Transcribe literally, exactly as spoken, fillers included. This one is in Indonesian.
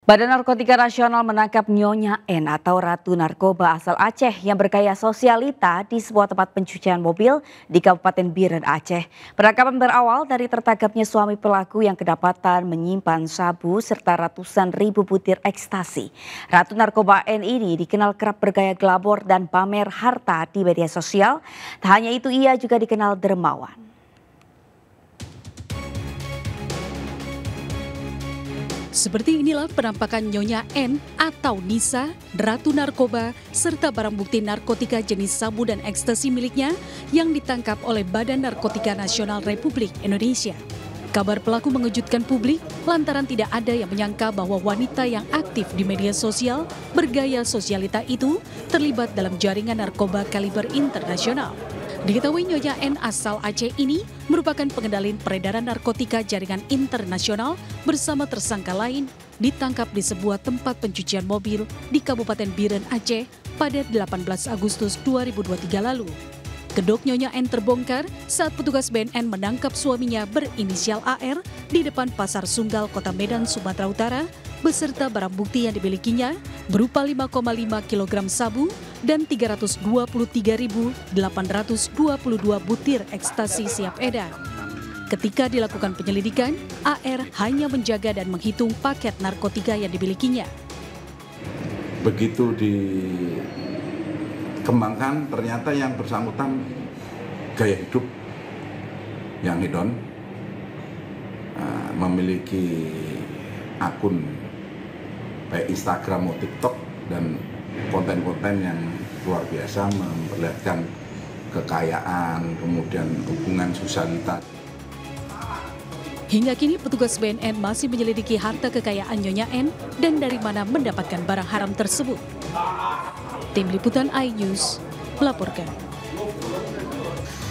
Badan Narkotika Nasional menangkap Nyonya N atau Ratu Narkoba asal Aceh yang bergaya sosialita di sebuah tempat pencucian mobil di Kabupaten Biren, Aceh. Penangkapan berawal dari tertangkapnya suami pelaku yang kedapatan menyimpan sabu serta ratusan ribu butir ekstasi. Ratu Narkoba N ini dikenal kerap bergaya gelabor dan pamer harta di media sosial. Tak hanya itu, ia juga dikenal dermawan. Seperti inilah penampakan Nyonya N atau Nisa, Ratu Narkoba, serta barang bukti narkotika jenis sabu dan ekstasi miliknya yang ditangkap oleh Badan Narkotika Nasional Republik Indonesia. Kabar pelaku mengejutkan publik lantaran tidak ada yang menyangka bahwa wanita yang aktif di media sosial bergaya sosialita itu terlibat dalam jaringan narkoba kaliber internasional. Diketahui Nyonya N asal Aceh ini merupakan pengendalian peredaran narkotika jaringan internasional bersama tersangka lain ditangkap di sebuah tempat pencucian mobil di Kabupaten Biren, Aceh pada delapan belas Agustus dua ribu dua puluh tiga lalu. Kedok Nyonya N terbongkar saat petugas B N N menangkap suaminya berinisial A R di depan Pasar Sunggal, Kota Medan, Sumatera Utara, beserta barang bukti yang dimilikinya berupa lima koma lima kilogram sabu dan tiga ratus dua puluh tiga ribu delapan ratus dua puluh dua butir ekstasi siap edar. Ketika dilakukan penyelidikan, A R hanya menjaga dan menghitung paket narkotika yang dimilikinya. Begitu dikembangkan, ternyata yang bersangkutan gaya hidup yang hedon, memiliki akun baik Instagram maupun TikTok dan konten-konten yang luar biasa memperlihatkan kekayaan, kemudian hubungan sosialitas. Hingga kini petugas B N N masih menyelidiki harta kekayaan Nyonya N dan dari mana mendapatkan barang haram tersebut. Tim Liputan iNews melaporkan.